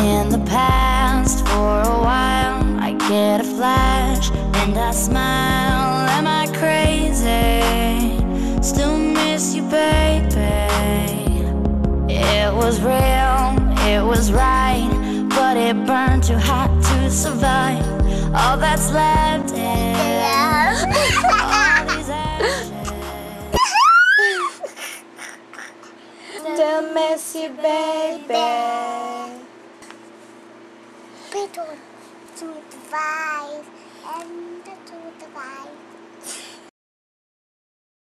In the past, for a while, I get a flash and I smile. Am I crazy? Still miss you, baby. It was real, it was right, but it burned too hot to survive. All that's left is all these ashes. Still miss you, baby. Betul, to the five and the to the five.